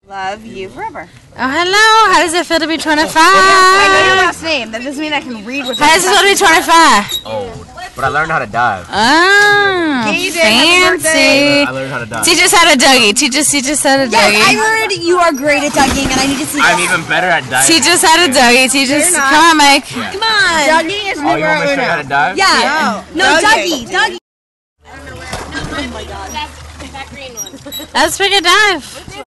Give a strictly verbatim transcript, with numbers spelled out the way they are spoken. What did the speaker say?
Love you forever. Oh, hello. How does it feel to be twenty-five? I know your last name. That doesn't mean I can read what. How does it feel to be twenty-five? Old. But I learned how to dive. Oh, Katie, happy fancy. I learned how to dive. Teach us how to Dougie. Teach us, teach us how to Yes, Dougie. I heard you are great at dugging, and I need to see I'm that. even better at diving. Teach us how to Dougie. Teach us. You're not. Come on, Mike. Yeah. Come on. Dougie is Oh, you want me to show you how to dive? Yeah. No. No, Dougie. Dougie. Dougie. Let's pick a dive.